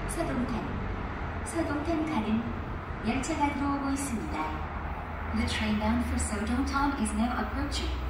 서동탄 가는 열차가 들어오고 있습니다. The train bound for Sodongtan is now approaching.